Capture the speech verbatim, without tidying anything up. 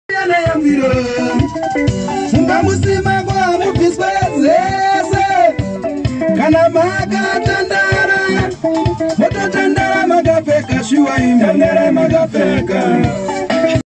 Ungamusima kwa mupiswe zese kana maka tandara moto tandara magafeka shuwa imangara magafeka